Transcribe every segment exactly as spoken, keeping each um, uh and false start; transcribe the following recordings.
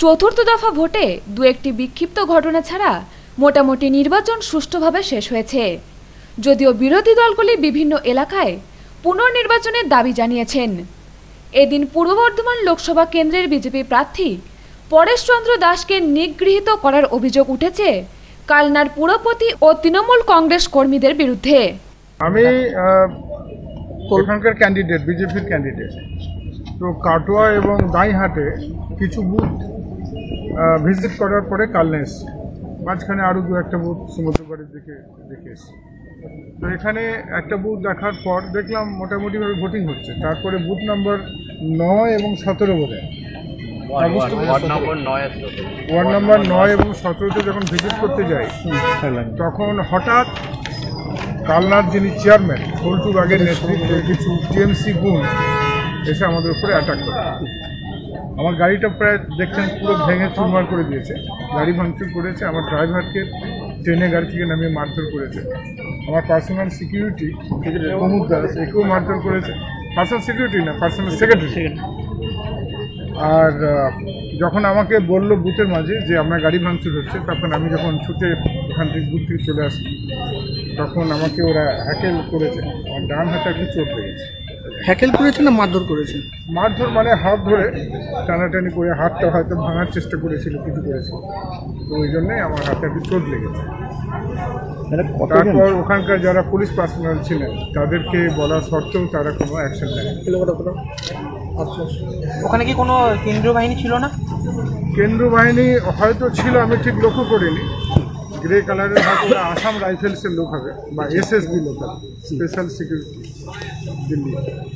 চতুর্থ দফা ভোটে দু একটি বিক্ষিপ্ত ঘটনা ছাড়া মোটামুটি নির্বাচন সুষ্ঠুভাবে শেষ হয়েছে। যদিও বিরোধী দলগুলি বিভিন্ন এলাকায় পুনর্নির্বাচনের দাবি জানিয়েছেন। এদিন পূর্ব বর্ধমান লোকসভা কেন্দ্রের বিজেপি প্রার্থী পরেশচন্দ্র দাসকে নিগৃহীত করার অভিযোগ উঠেছে কালনার পুরপতি ও তৃণমূল কংগ্রেস কর্মীদের বিরুদ্ধে। আমি এখানকার ক্যান্ডিডেট, বিজেপির ক্যান্ডিডেট, তো কাটোয়া এবং দাইহাটে কিছু বুথ ভিজিট করার পরে কালনা এসেছি, মাঝখানে আরও দু একটা বুথ সমুদ্রপাড়ের দিকে দেখে এসেছি। তো এখানে একটা বুথ দেখার পর দেখলাম মোটামুটিভাবে ভোটিং হচ্ছে। তারপরে বুথ নাম্বার নয় এবং সতেরো বোধ হয় ওয়ার্ড নাম্বার নয় এবং সতেরোতে যখন ভিজিট করতে যাই তখন হঠাৎ কালনার যিনি চেয়ারম্যান পল্টু বাগের নেতৃত্বে কিছু টিএমসি গুণ এসে আমাদের উপরে অ্যাটাক করে। আমার গাড়িটা প্রায় দেখছেন পুরো ভেঙে চুরমার করে দিয়েছে, গাড়ি ভাঙচুর করেছে, আমার ড্রাইভারকে ট্রেনে গাড়ি থেকে নামিয়ে মারধর করেছে, আমার পার্সোনাল সিকিউরিটি প্রমোদ দাস একেও মারধর করেছে। পার্সোনাল সিকিউরিটি না, পার্সোনাল সেক্রেটারি। আর যখন আমাকে বললো বুথের মাঝে যে আমার গাড়ি ভাঙচুর হচ্ছে, তখন আমি যখন ছুটে ওখান থেকে বুথ থেকে চলে আসি তখন আমাকে ওরা হ্যাকেল করেছে, আমার ডান হাতে একটু চোট লেগেছে। হ্যাকেল করেছে না মারধর করেছে? মারধর মানে হাত ধরে টানাটানি করে, হাতটা হয়তো ভাঙার চেষ্টা করেছিল, কিছু করেছিল, তো ওই জন্যই আমার হাতে একটু চোট লেগেছে। তারপর ওখানকার যারা পুলিশ পার্সোনাল ছিলেন তাদেরকে বলা সত্ত্বেও তারা কোনো অ্যাকশন নেয়। আচ্ছা, ওখানে কি কোনো কেন্দ্রীয় বাহিনী ছিল না? কেন্দ্রীয় বাহিনী হয়তো ছিল, আমি ঠিক লক্ষ্য করিনি। গ্রে কালারের হয়তো আসাম রাইফেলসের লোক হবে বা এসএসবি লোক হবে, স্পেশাল সিকিউরিটি দিল্লি।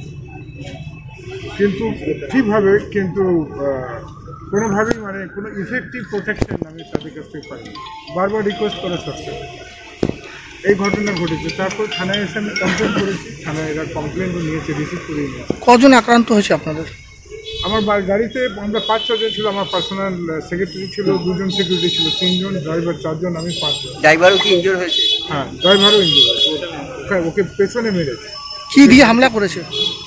কিন্তু কীভাবে, কিন্তু কোনোভাবেই মানে কোনো ইফেক্টিভ প্রোটেকশন আমি তাদের কাছ থেকে পাইনি। বারবার রিকোয়েস্ট করা সত্ত্বেও এই ঘটনা ঘটেছে। তারপর থানায় এসে আমি কমপ্লেন করেছি, থানায় এরা কমপ্লেনও নিয়েছে, রিসিভ করে নিয়েছে। কজন আক্রান্ত হয়েছে আপনাদের? আমার গাড়িতে আমরা পাঁচ ছজন ছিল, আমার পার্সোনাল সেক্রেটারি ছিল, দুজন সিকিউরিটি ছিল, তিনজন, ড্রাইভার চারজন, আমি পাঁচজন। ড্রাইভারও কি ইনজুর হয়েছে? হ্যাঁ, ড্রাইভারও ইনজুর হয়েছে, ওকে ওকে পেছনে মেরেছে। কি দিয়ে হামলা করেছে?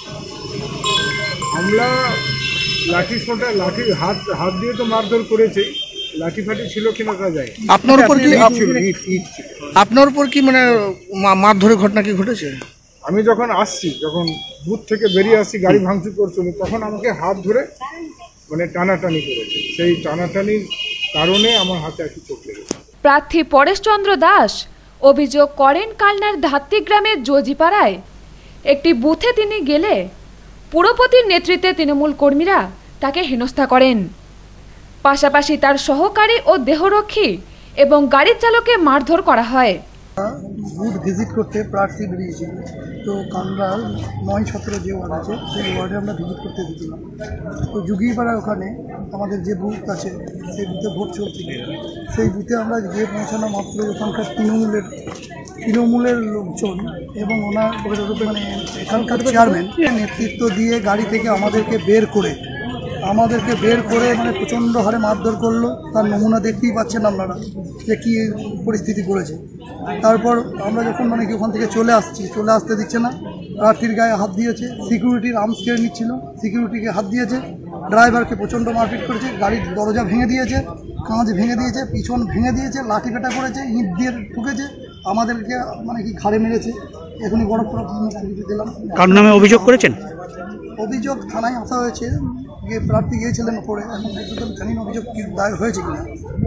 হামলা লাঠি ছোটা, লাঠি হাত হাত দিয়ে তো মারধর করেছে, লাঠি ফাটি ছিল কিনা তা যায়। আপনার উপর কি আপনার উপর কি মানে মারধরের ঘটনা কি ঘটেছে? আমি যখন আসছি, যখন বুথ থেকে বেরিয়ে আসছি, গাড়ি ভাঙচুর করছিল, তখন আমাকে হাত ধরে মানে টানাটানি করেছে। সেই টানাটানির কারণে আমার হাতে একটু চোট লেগেছে। প্রার্থী পরেশচন্দ্র দাস অভিযোগ করেন কালনার ধাত্তি গ্রামের জজিপাড়ায় একটি বুথে তিনি গেলে পুরপতির নেতৃত্বে তৃণমূল কর্মীরা তাকে হেনস্থা করেন। পাশাপাশি তার সহকারী ও দেহরক্ষী এবং গাড়ির চালককে মারধর করা হয়। বুথ ভিজিট করতে প্রার্থী বেরিয়েছিল, তো কামরার নয় সতেরো যে ওয়ার্ড আছে সেই ওয়ার্ডে আমরা ভিজিট করতে দিয়েছিলাম। তো যুগিপাড়ার ওখানে আমাদের যে বুথ আছে সেই বুথে ভোট চলছিল। সেই বুথে আমরা গিয়ে পৌঁছানো মাত্র ওখানকার তৃণমূলের তৃণমূলের লোকজন এবং ওনার মানে এখানকার চেয়ারম্যান নেতৃত্ব দিয়ে গাড়ি থেকে আমাদেরকে বের করে আমাদেরকে বের করে মানে প্রচণ্ড হারে মারধর করলো। তার নমুনা দেখতেই পাচ্ছেন আপনারা যে কী পরিস্থিতি পড়েছে। তারপর আমরা যখন মানে কি ওখান থেকে চলে আসছি, চলে আসতে দিচ্ছে না, প্রার্থীর গায়ে হাত দিয়েছে, সিকিউরিটির আর্মস কেড়ে নিচ্ছিল, সিকিউরিটিকে হাত দিয়েছে, ড্রাইভারকে প্রচণ্ড মারপিট করেছে, গাড়ির দরজা ভেঙে দিয়েছে, কাঁচ ভেঙে দিয়েছে, পিছন ভেঙে দিয়েছে, লাঠি পেটা করেছে, ইঁট দিয়ে ঠুকেছে, আমাদেরকে মানে কি ঘাড়ে মেরেছে। এখনই বড় দিলাম। কার নামে অভিযোগ করেছেন? অভিযোগ থানায় আসা হয়েছে, গিয়ে প্রার্থী গিয়েছিলেন উপরে, এখন পর্যন্ত জানি না অভিযোগ কি দায়ের হয়েছে কিনা।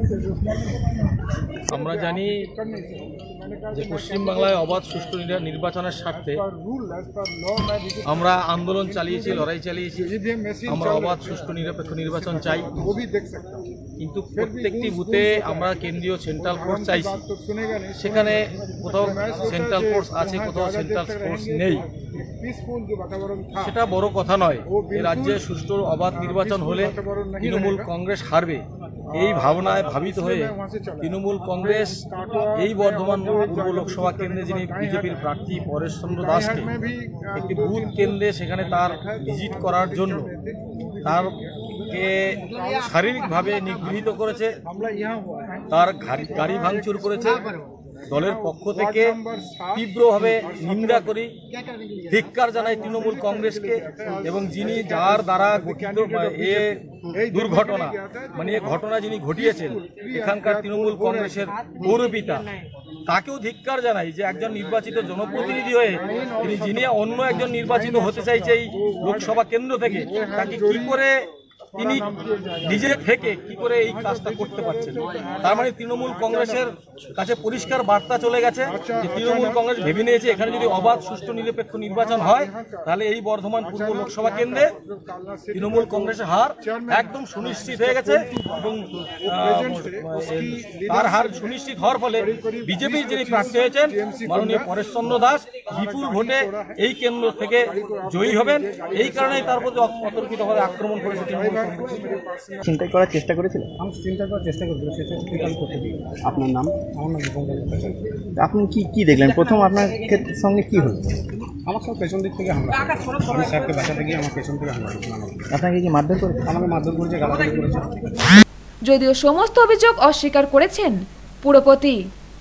আমরা জানি যে পশ্চিমবাংলায় অবাধ সুষ্ঠু নির্বাচনের স্বার্থে আমরা আন্দোলন চালিয়েছি, লড়াই চালিয়েছি। আমরা অবাধ সুষ্ঠু নিরপেক্ষ নির্বাচন চাই, কিন্তু প্রত্যেকটি বুথে আমরা কেন্দ্রীয় সেন্ট্রাল ফোর্স চাইছি। সেখানে কোথাও সেন্ট্রাল ফোর্স আছে, কোথাও সেন্ট্রাল ফোর্স নেই, সেটা বড় কথা নয়। এ রাজ্যে সুষ্ঠু অবাধ নির্বাচন হলে তৃণমূল কংগ্রেস হারবে, এই ভাবনায় ভাবিত হয়ে তৃণমূল কংগ্রেস এই বর্ধমান পূর্ব লোকসভা কেন্দ্রে যিনি বিজেপির প্রার্থী পরেশচন্দ্র দাসকে একটি বুথ কেন্দ্রে সেখানে তার ভিজিট করার জন্য তারকে শারীরিকভাবে নিগৃহীত করেছে, তার গাড়ি ভাঙচুর করেছে দলের পক্ষ থেকে তীব্রভাবে নিন্দা করি, ধিক্কার জানাই তৃণমূল কংগ্রেসকে এবং যিনি যার দ্বারা গঠিত এ দুর্ঘটনা মানে এ ঘটনা যিনি ঘটিয়েছেন এখানকার তৃণমূল কংগ্রেসের গৌরবিতা, তাকেও ধিক্কার জানাই যে একজন নির্বাচিত জনপ্রতিনিধি হয়ে তিনি যিনি অন্য একজন নির্বাচিত হতে চাইছে এই লোকসভা কেন্দ্র থেকে, তাকে কি করে তিনি নিজে থেকে কি করে এই কাজটা করতে পারছেন। তার মানে তৃণমূল কংগ্রেসের কাছে পরিষ্কার বার্তা চলে গেছে যে তৃণমূল কংগ্রেস ভেবে নিয়েছে এখানে যদি অবাধ সুষ্ঠু নিরপেক্ষ নির্বাচন হয় তাহলে এই বর্ধমান পূর্ব লোকসভা কেন্দ্রে তৃণমূল কংগ্রেসের হার একদম সুনিশ্চিত হয়ে গেছে এবং তার হার সুনিশ্চিত হওয়ার ফলে বিজেপির যিনি প্রার্থী হয়েছেন মাননীয় পরেশ চন্দ্র দাস বিপুল ভোটে এই কেন্দ্র থেকে জয়ী হবেন। এই কারণেই তার প্রতি অতর্কিতভাবে আক্রমণ করেছে তৃণমূল। চিন্তা করার চেষ্টা করেছিলেন? আমি চিন্তা করার চেষ্টা করছি সেটা ঠিক করতে দিই। আপনার নাম? আমার নাম দীপঙ্কর ভট্টাচার্য। আপনি কি কি দেখলেন প্রথম? আপনার সঙ্গে কি হলো? আমার সব পেছন দিক থেকে হামলা, আমি স্যারকে বাঁচাতে গিয়ে আমার পেছন থেকে হামলা করছিল। আপনাকে কি মারধর করেছে? আমাকে মারধর করেছে, গালাগালি করেছে। যদিও সমস্ত অভিযোগ অস্বীকার করেছেন পুরপতি।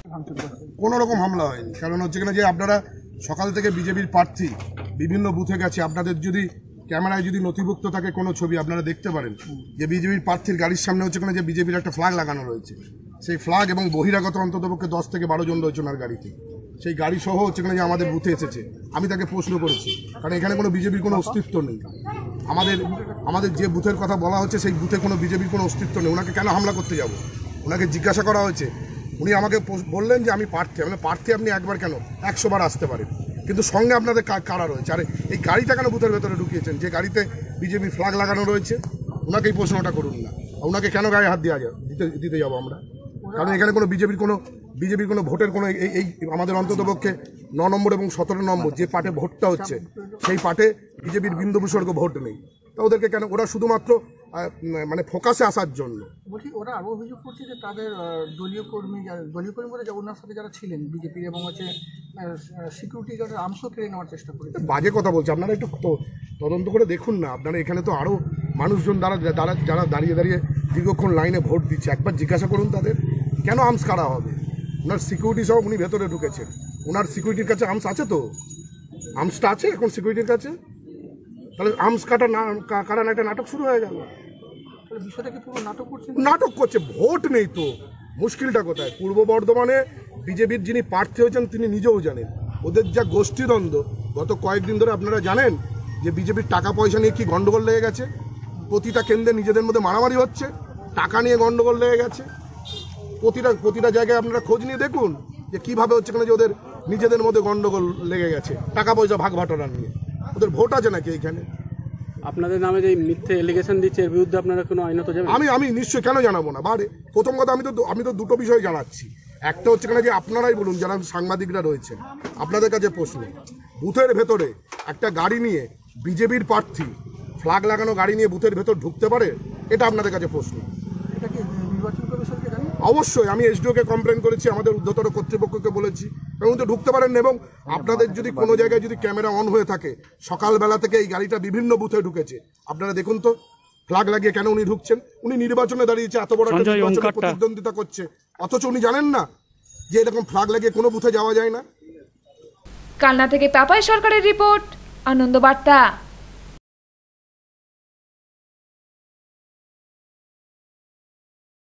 কোনো রকম হামলা হয়নি, কারণ হচ্ছে কিনা যে আপনারা সকাল থেকে বিজেপির প্রার্থী বিভিন্ন বুথে গেছে, আপনাদের যদি ক্যামেরায় যদি নথিভুক্ত থাকে কোনো ছবি আপনারা দেখতে পারেন যে বিজেপির প্রার্থীর গাড়ির সামনে হচ্ছে কিনা যে বিজেপির একটা ফ্ল্যাগ লাগানো রয়েছে, সেই ফ্ল্যাগ এবং বহিরাগত অন্ততপক্ষে দশ থেকে বারো জন রয়েছে ওনার গাড়িতে, সেই গাড়ি সহ হচ্ছে কিনা যে আমাদের বুথে এসেছে। আমি তাকে প্রশ্ন করেছি, কারণ এখানে কোনো বিজেপির কোনো অস্তিত্ব নেই। আমাদের আমাদের যে বুথের কথা বলা হচ্ছে সেই বুথে কোনো বিজেপির কোনো অস্তিত্ব নেই। ওনাকে কেন হামলা করতে যাব? ওনাকে জিজ্ঞাসা করা হয়েছে, উনি আমাকে বললেন যে আমি প্রার্থী। আমি প্রার্থী আপনি একবার কেন একশো বার আসতে পারেন, কিন্তু সঙ্গে আপনাদের কারা রয়েছে? আরে এই গাড়িটা কেন বুথের ভেতরে ঢুকিয়েছেন যে গাড়িতে বিজেপি ফ্ল্যাগ লাগানো রয়েছে? ওনাকে এই প্রশ্নটা করুন না। ওনাকে কেন গায়ে হাত দেওয়া যায় দিতে দিতে যাবো আমরা? কারণ এখানে কোনো বিজেপির কোনো বিজেপির কোনো ভোটের কোনো এই এই আমাদের অন্ততপক্ষে ন নম্বর এবং সতেরো নম্বর যে পার্টে ভোটটা হচ্ছে সেই পার্টে বিজেপির বিন্দু বিসর্গ ভোট নেই। তা ওদেরকে কেন? ওরা শুধুমাত্র মানে ফোকাসে আসার জন্য। বলছি ওরা আরও অভিযোগ করছে যে তাদের দলীয় কর্মী যারা দলীয় কর্মী বলে ওনার সাথে যারা ছিলেন বিজেপির এবং হচ্ছে সিকিউরিটি গার্ডের আর্মসও কেড়ে নেওয়ার চেষ্টা করেছে। বাজে কথা বলছে। আপনারা একটু তদন্ত করে দেখুন না। আপনারা এখানে তো আরও মানুষজন দ্বারা যারা যারা দাঁড়িয়ে দাঁড়িয়ে দীর্ঘক্ষণ লাইনে ভোট দিচ্ছে, একবার জিজ্ঞাসা করুন তাদের কেন আর্মস কারা হবে। ওনার সিকিউরিটি সহ উনি ভেতরে ঢুকেছেন, ওনার সিকিউরিটির কাছে আর্মস আছে তো? আর্মসটা আছে এখন সিকিউরিটির কাছে, তাহলে আর্মস কাটা না কারণ একটা নাটক শুরু হয়ে গেল। বিষয়টা কি পুরো নাটক করছে? নাটক করছে, ভোট নেই তো। মুশকিলটা কোথায়? পূর্ব বর্ধমানে বিজেপির যিনি প্রার্থী হয়েছেন তিনি নিজেও জানেন ওদের যা গোষ্ঠীদ্বন্দ্ব। গত কয়েকদিন ধরে আপনারা জানেন যে বিজেপির টাকা পয়সা নিয়ে কি গন্ডগোল লেগে গেছে। প্রতিটা কেন্দ্রে নিজেদের মধ্যে মারামারি হচ্ছে, টাকা নিয়ে গন্ডগোল লেগে গেছে। প্রতিটা প্রতিটা জায়গায় আপনারা খোঁজ নিয়ে দেখুন যে কীভাবে হচ্ছে কিনা যে ওদের নিজেদের মধ্যে গন্ডগোল লেগে গেছে টাকা পয়সা ভাগ বাটোয়ারা নিয়ে। ওদের ভোট আছে নাকি এইখানে? আপনাদের নামে যে মিথ্যে এলিগেশন দিচ্ছে এর বিরুদ্ধে আপনারা কোনো আইনত যাবেন? আমি আমি নিশ্চয়ই কেন জানাবো না। বারে প্রথম কথা আমি তো আমি তো দুটো বিষয় জানাচ্ছি। একটা হচ্ছে কিনা যে আপনারাই বলুন যারা সাংবাদিকরা রয়েছেন, আপনাদের কাছে প্রশ্ন, বুথের ভেতরে একটা গাড়ি নিয়ে বিজেপির প্রার্থী ফ্ল্যাগ লাগানো গাড়ি নিয়ে বুথের ভেতর ঢুকতে পারে? এটা আপনাদের কাছে প্রশ্ন। এটা কি নির্বাচন কমিশনকে জানেন? অবশ্যই আমি এসডিওকে কমপ্লেন করেছি, আমাদের ঊর্ধ্বতর কর্তৃপক্ষকে বলেছি, এবং তো ঢুকতে পারেন। এবং আপনাদের যদি কোনো জায়গায় যদি ক্যামেরা অন হয়ে থাকে সকালবেলা থেকে এই গাড়িটা বিভিন্ন বুথে ঢুকেছে, আপনারা দেখুন তো ফ্ল্যাগ লাগিয়ে কেন উনি ঢুকছেন? উনি নির্বাচনে দাঁড়িয়েছে, এত বড় একটা নির্বাচনে প্রতিদ্বন্দ্বিতা করছে, অথচ উনি জানেন না যে এরকম ফ্ল্যাগ লাগিয়ে কোনো বুথে যাওয়া যায় না। কালনা থেকে পাপাই সরকারের রিপোর্ট, আনন্দ বার্তা।